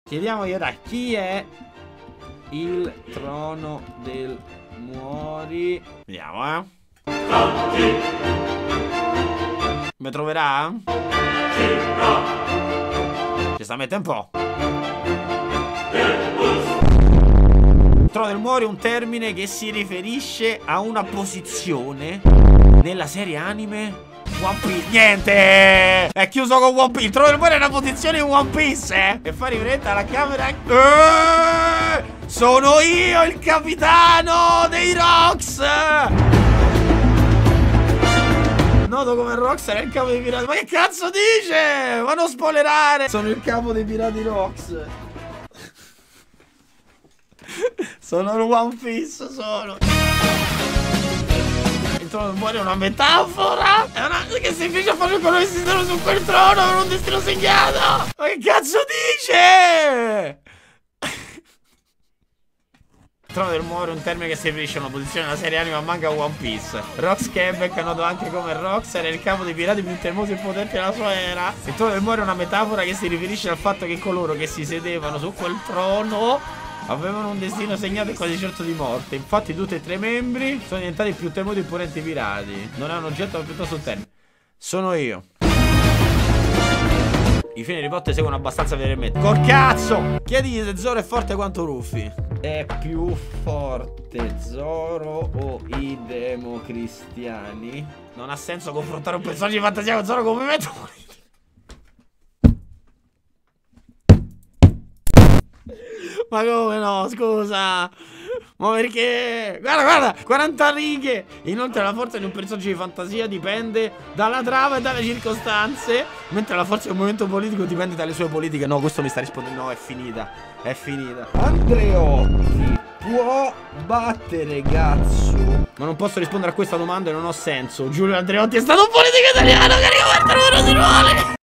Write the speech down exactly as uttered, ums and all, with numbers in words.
Chiediamogli dai, chi è il trono del Muori? Vediamo, eh. Mi troverà? Ci sta a mettere un po'. Il trono del Muori è un termine che si riferisce a una posizione nella serie anime One Piece. Niente! È chiuso con One Piece. Il trono del Muori è una posizione in One Piece, eh? E fa riferimento alla camera. Eeeh! Sono io il capitano dei Rocks! Noto come Rocks era il capo dei pirati. Ma che cazzo dice? Ma non spoilerare! Sono il capo dei pirati Rocks. Sono il One Piece, sono. Il trono del Muori è una metafora. È una che semplice a fare quello che si stanno su quel trono per un destino segnato. Ma che cazzo dice? Il trono del Muori è un termine che si riferisce a una posizione nella serie anime manga One Piece. Rox Quebec, noto anche come Rox, era il capo dei pirati più temosi e potenti della sua era. Il trono del Muori è una metafora che si riferisce al fatto che coloro che si sedevano su quel trono avevano un destino segnato e quasi certo di morte. Infatti tutti e tre i membri sono diventati più temuti e imponenti pirati. Non è un oggetto ma piuttosto un termine. Sono io. I film di Harry Potter seguono abbastanza velocemente. Col cazzo! Chiedigli se Zoro è forte quanto Ruffy. È più forte Zoro o i democristiani? Non ha senso confrontare un personaggio di fantasia con Zoro come movimento. Ma come no, scusa. Ma perché? Guarda, guarda, quaranta righe. Inoltre la forza di un personaggio di fantasia dipende dalla trama e dalle circostanze, mentre la forza di un movimento politico dipende dalle sue politiche. No, questo mi sta rispondendo. No, è finita. È finita. Andreotti può battere Gatsu? Ma non posso rispondere a questa domanda e non ho senso. Giulio Andreotti è stato un politico italiano che ha ricoperto il numero di ruoli.